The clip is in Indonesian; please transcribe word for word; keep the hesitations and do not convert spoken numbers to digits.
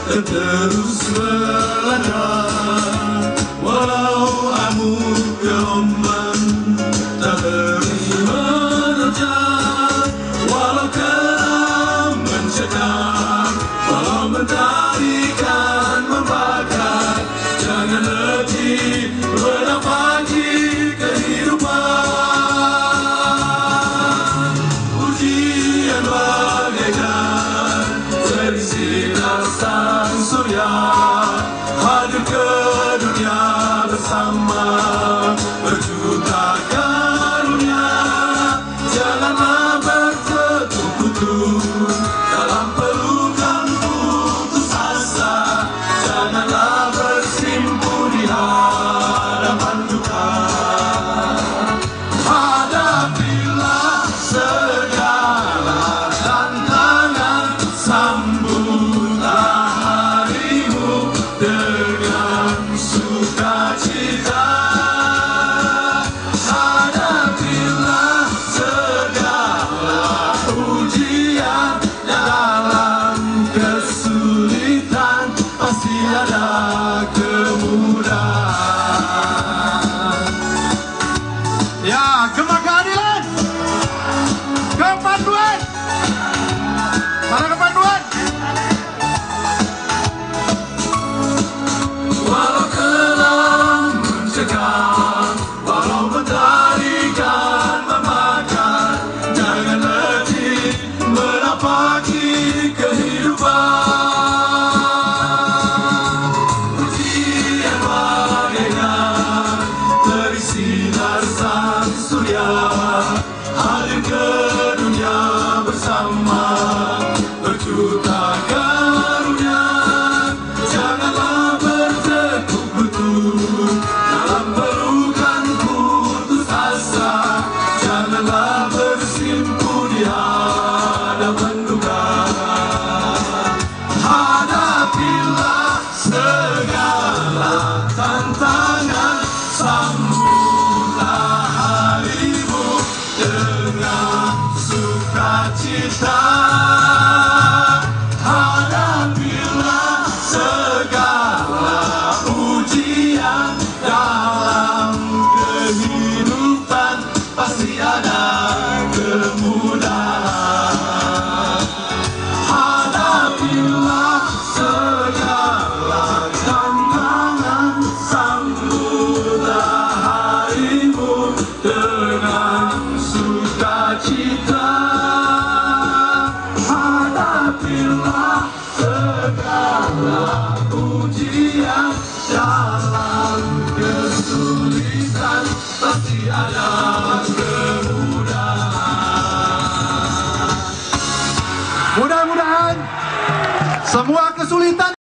terus melanda. Walau amuk gelombang tak beri menerjang, walau kelam mencekam, walau mentari kan membakar, jangan letih menapaki kehidupan. Ujian bagaikan dari sinar sang surya, hadir ke dunia bersama berjuta karunia. Janganlah bertetuk lutut dalam pelukan putus asa, janganlah bersimpuh di hadapan duka. Hadapilah segala tantangan, sambutlah harimu dengan sukacita. Hadapilah segala ujian, dalam kesulitan pasti ada kemudahan. Ya, Gema Keadilan, Kepanduan, para Kepanduan. Walau kelam mencekam, walau mentari kan membakar, jangan letih menapaki kehidupan. Ujian bagaikan dari sinar sang surya, hadir ke dunia bersama berjuta karunia. Janganlah bertekuk lutut dalam pelukan putus asa, janganlah bersimpuh di hadapan duka. Hadapilah segala tantangan, sambutlah harimu dengan sukacita. Hadapilah segala ujian, dalam kehidupan pasti ada kemudahan. Hadapilah segala tantangan, sambutlah harimu dengan sukacita. Hadapilah segala ujian, dalam kesulitan pasti ada kemudahan. Mudah-mudahan semua kesulitan